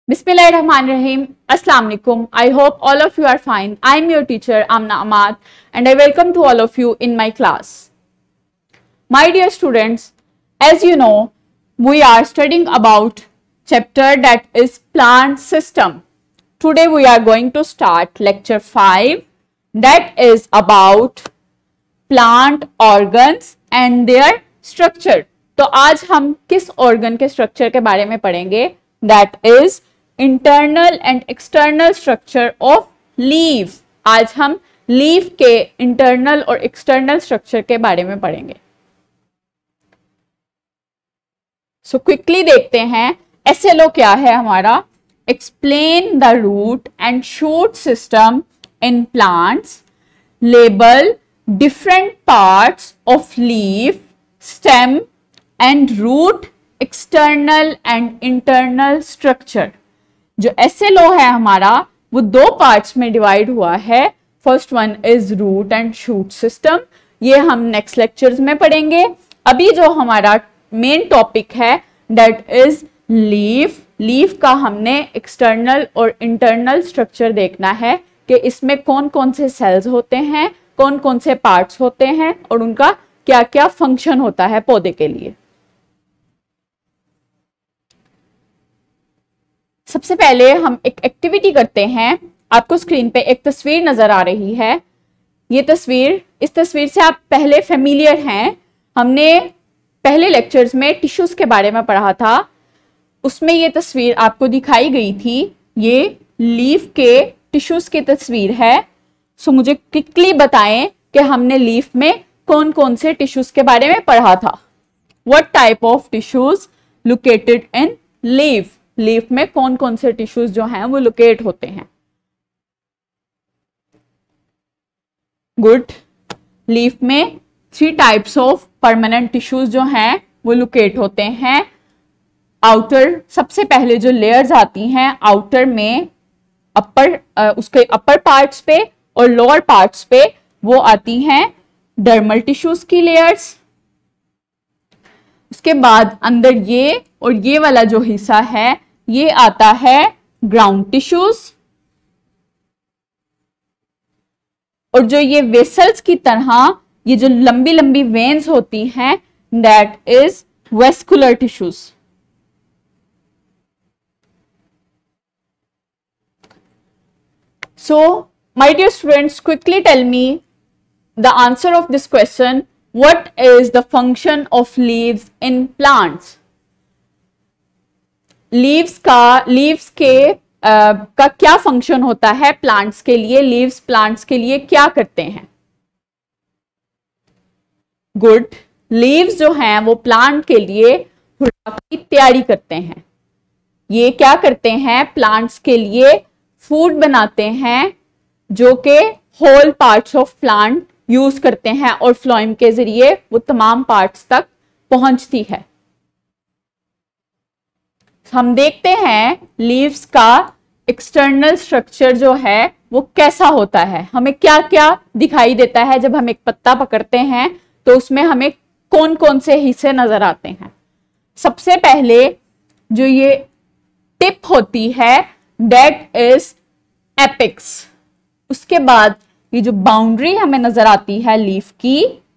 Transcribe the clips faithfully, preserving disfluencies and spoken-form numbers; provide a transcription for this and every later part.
Bismillahirrahmanirrahim. Assalamu alaikum. I hope all of you are fine. I am your teacher Amna Ahmad and I welcome to all of you in my class. My dear students, as you know, we are studying about chapter that is plant system. Today we are going to start lecture five that is about plant organs and their structure. तो आज हम किस organ के structure के बारे में पढ़ेंगे? That is internal and external structure of leaf. आज हम leaf के internal और external structure के बारे में पढ़ेंगे. So quickly देखते हैं एस एल ओ क्या है हमारा. Explain the root and shoot system in plants. Label different parts of leaf, stem and root, external and internal structure. जो एस एल ओ है हमारा वो दो पार्ट्स में डिवाइड हुआ है. First one is root and shoot system. ये हम नेक्स्ट लेक्चर्स में पढ़ेंगे. अभी जो हमारा मेन टॉपिक है दैट इज लीफ. लीफ का हमने एक्सटर्नल और इंटरनल स्ट्रक्चर देखना है कि इसमें कौन कौन से सेल्स होते हैं, कौन कौन से पार्ट्स होते हैं और उनका क्या क्या फंक्शन होता है पौधे के लिए. सबसे पहले हम एक एक्टिविटी करते हैं. आपको स्क्रीन पे एक तस्वीर नजर आ रही है. ये तस्वीर, इस तस्वीर से आप पहले फेमिलियर हैं. हमने पहले लेक्चर्स में टिश्यूज के बारे में पढ़ा था. उसमें ये तस्वीर आपको दिखाई गई थी. ये लीफ के टिश्यूज की तस्वीर है. सो मुझे क्विकली बताएं कि हमने लीफ में कौन कौन से टिश्यूज के बारे में पढ़ा था. What type of tissues located in leaf. Leaf में कौन कौन से टिश्यूज जो हैं वो लोकेट होते हैं. गुड. लीफ में three types of permanent tissues जो हैं वो लोकेट होते हैं. आउटर, सबसे पहले जो लेयर्स आती हैं आउटर में अपर, उसके अपर पार्ट्स पे और लोअर पार्ट्स पे वो आती हैं डर्मल टिश्यूज की लेयर्स. उसके बाद अंदर ये और ये वाला जो हिस्सा है ये आता है ग्राउंड टिश्यूज. और जो ये वेसल्स की तरह ये जो लंबी लंबी वेन्स होती हैं that is vascular tissues. So, my dear students, quickly tell me the answer of this question. What is the function of leaves in plants? Leaves का leaves के uh, का क्या function होता है plants के लिए. Leaves plants के लिए क्या करते हैं? Good. Leaves जो हैं वो plant के लिए खुराक की तैयारी करते हैं. ये क्या करते हैं? plants के लिए फूड बनाते हैं जो कि whole parts of plant use करते हैं और फ्लोएम के जरिए वो तमाम पार्ट्स तक पहुंचती है. हम देखते हैं लीव्स का एक्सटर्नल स्ट्रक्चर जो है वो कैसा होता है. हमें क्या क्या दिखाई देता है जब हम एक पत्ता पकड़ते हैं तो उसमें हमें कौन कौन से हिस्से नजर आते हैं. सबसे पहले जो ये टिप होती है दैट इज एपिक्स. उसके बाद ये जो बाउंड्री हमें नजर आती है लीफ की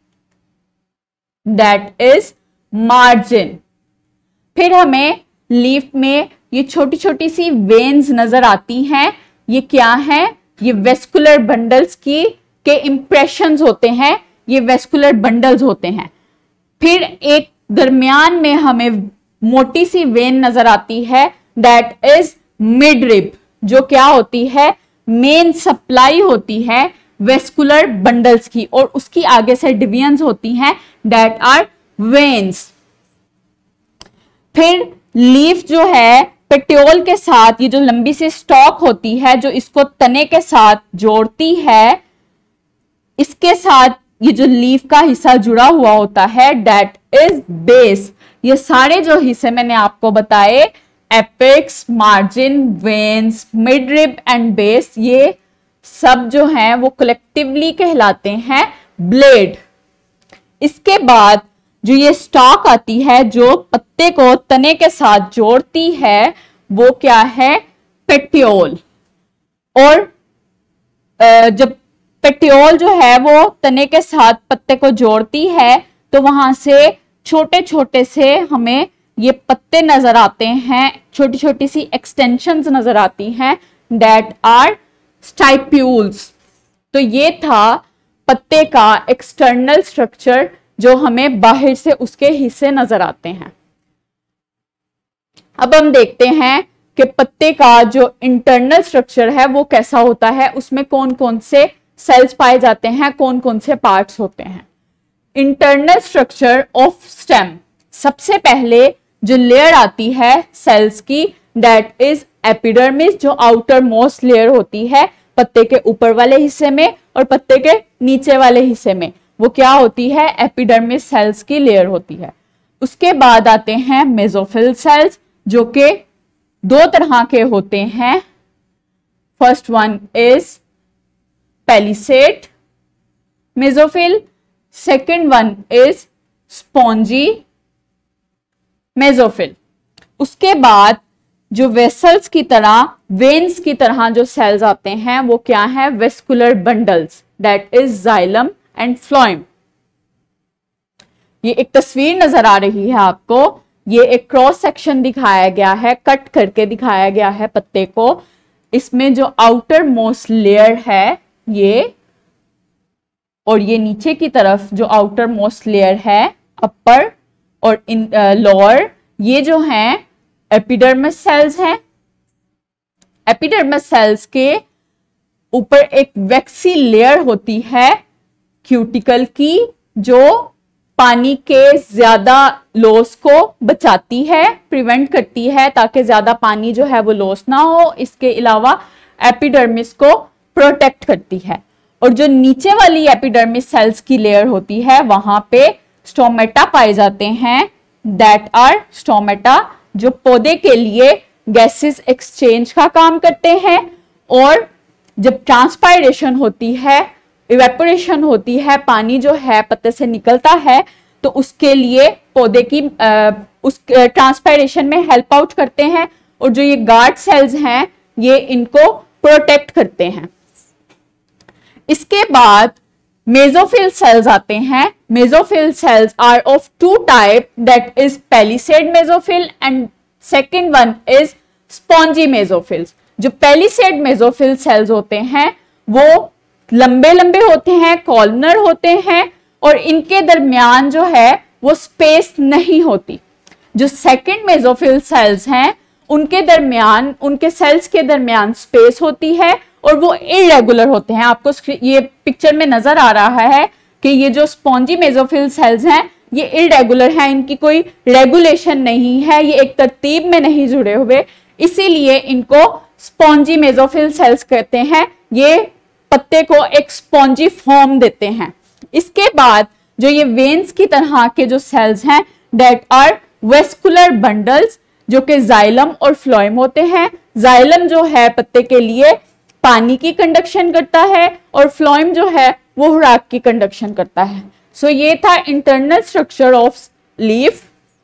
दैट इज मार्जिन. फिर हमें लीफ में ये छोटी छोटी सी वेन्स नजर आती हैं. ये क्या है? ये वेस्कुलर बंडल्स की के इंप्रेशंस होते हैं. ये वेस्कुलर बंडल्स होते हैं. फिर एक दरमियान में हमें मोटी सी वेन नजर आती है दैट इज मिड रिब, जो क्या होती है? मेन सप्लाई होती है वेस्कुलर बंडल्स की. और उसकी आगे से डिविजन्स होती हैं दैट आर वेन्स. फिर लीफ जो है पेटियोल के साथ ये जो लंबी सी स्टॉक होती है जो इसको तने के साथ जोड़ती है, इसके साथ ये जो लीफ का हिस्सा जुड़ा हुआ होता है दैट इज बेस. ये सारे जो हिस्से मैंने आपको बताए apex, margin, veins, mid rib and base, ये सब जो हैं वो कलेक्टिवली कहलाते हैं ब्लेड. इसके बाद जो ये स्टॉक आती है जो पत्ते को तने के साथ जोड़ती है वो क्या है, पेटियोल। और जब पेटियोल जो है वो तने के साथ पत्ते को जोड़ती है तो वहां से छोटे छोटे से हमें ये पत्ते नजर आते हैं, छोटी छोटी सी एक्सटेंशंस नजर आती हैं, दैट आर स्टाइप्यूल्स। तो ये था पत्ते का एक्सटर्नल स्ट्रक्चर जो हमें बाहर से उसके हिस्से नजर आते हैं। अब हम देखते हैं कि पत्ते का जो इंटरनल स्ट्रक्चर है वो कैसा होता है, उसमें कौन कौन से सेल्स पाए जाते हैं, कौन कौन से पार्ट्स होते हैं। इंटरनल स्ट्रक्चर ऑफ स्टेम, सबसे पहले जो लेयर आती है सेल्स की, दैट इज एपिडर्मिस, जो आउटर मोस्ट लेयर होती है पत्ते के ऊपर वाले हिस्से में और पत्ते के नीचे वाले हिस्से में, वो क्या होती है, एपिडर्मिस सेल्स की लेयर होती है। उसके बाद आते हैं मेसोफिल सेल्स, जो कि दो तरह के होते हैं। First one is palisade mesophyll, second one is spongy mesophyll. उसके बाद जो वेसल्स की तरह, वेन्स की तरह जो सेल्स आते हैं वो क्या है, vascular bundles, that is xylem and phloem. ये एक तस्वीर नजर आ रही है आपको, ये एक क्रॉस सेक्शन दिखाया गया है, कट करके दिखाया गया है पत्ते को। इसमें जो आउटर मोस्ट लेयर है ये, और ये नीचे की तरफ जो आउटर मोस्ट लेयर है अपर और इन लोअर, ये जो हैं एपिडर्मिस सेल्स हैं। एपिडर्मिस सेल्स के ऊपर एक वैक्सी लेयर होती है क्यूटिकल की, जो पानी के ज्यादा लॉस को बचाती है, प्रिवेंट करती है ताकि ज्यादा पानी जो है वो लॉस ना हो। इसके अलावा एपिडर्मिस को प्रोटेक्ट करती है। और जो नीचे वाली एपिडर्मिस सेल्स की लेयर होती है वहां पे स्टोमेटा पाए जाते हैं, दैट आर स्टोमेटा, जो पौधे के लिए गैसेस एक्सचेंज का काम करते हैं। और जब ट्रांसपायरेशन होती है, इवेपोरेशन होती है, पानी जो है पत्ते से निकलता है, तो उसके लिए पौधे की आ, उस ट्रांसपायरेशन में हेल्प आउट करते हैं। और जो ये गार्ड सेल्स हैं ये इनको प्रोटेक्ट करते हैं। इसके बाद मेसोफिल सेल्स आते हैं। Mesophyll cells are of two type, that is palisade mesophyll and second one is spongy mesophylls. जो पेलिसेड मेसोफिल सेल्स होते हैं वो लंबे लंबे होते हैं, कॉलमनर होते हैं, और इनके दरमियान जो है वो स्पेस नहीं होती। जो सेकंड मेसोफिल सेल्स हैं उनके दरमियान, उनके सेल्स के दरमियान स्पेस होती है और वो इरेगुलर होते हैं। आपको ये पिक्चर में नजर आ रहा है कि ये जो स्पॉन्जी मेसोफिल सेल्स हैं ये इरेगुलर हैं, इनकी कोई रेगुलेशन नहीं है, ये एक तरतीब में नहीं जुड़े हुए, इसीलिए इनको स्पॉन्जी मेसोफिल सेल्स कहते हैं। ये पत्ते को एक स्पॉन्जी फॉर्म देते हैं। इसके बाद जो ये वेन्स की तरह के जो सेल्स हैं, दैट आर वेस्कुलर बंडल्स, जो कि जाइलम और फ्लोएम होते हैं। जाइलम जो है पत्ते के लिए पानी की कंडक्शन करता है और फ्लोएम जो है वो खुराक की कंडक्शन करता है। सो so, ये था इंटरनल स्ट्रक्चर ऑफ लीफ।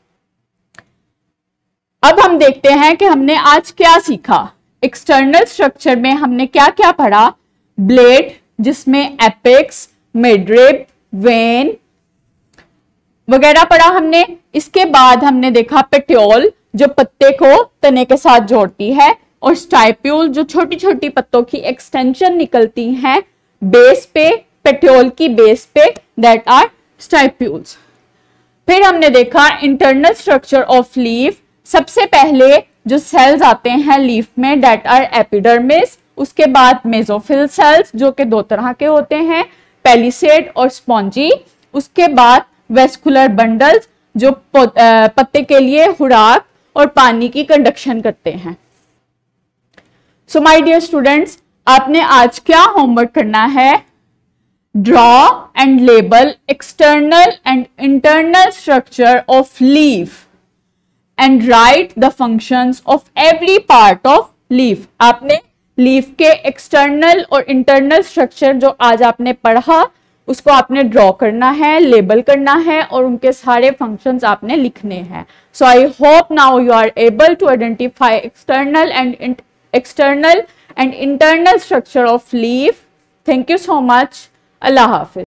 अब हम देखते हैं कि हमने आज क्या सीखा। एक्सटर्नल स्ट्रक्चर में हमने क्या क्या पढ़ा, ब्लेड जिसमें एपेक्स, मिडरिब, वेन वगैरह पढ़ा हमने। इसके बाद हमने देखा पेटियोल जो पत्ते को तने के साथ जोड़ती है, और स्टाइप्यूल जो छोटी छोटी पत्तों की एक्सटेंशन निकलती हैं बेस पे, पेटियोल की बेस पे, दैट आर स्टाइप्यूल्स। फिर हमने देखा इंटरनल स्ट्रक्चर ऑफ लीफ। सबसे पहले जो सेल्स आते हैं लीफ में, दैट आर एपिडर्मिस। उसके बाद मेसोफिल सेल्स जो कि दो तरह के होते हैं, पेलिसेड और स्पॉन्जी। उसके बाद वेस्कुलर बंडल्स जो पत्ते के लिए खुराक और पानी की कंडक्शन करते हैं। सो माय डियर स्टूडेंट्स, आपने आज क्या होमवर्क करना है, draw and label external and internal structure of leaf and write the functions of every part of leaf. आपने लीफ के एक्सटर्नल और इंटरनल स्ट्रक्चर जो आज आपने पढ़ा उसको आपने ड्रॉ करना है, लेबल करना है और उनके सारे फंक्शंस आपने लिखने हैं. So I hope now you are able to identify external and external and internal structure of leaf. Thank you so much. Allah Hafiz.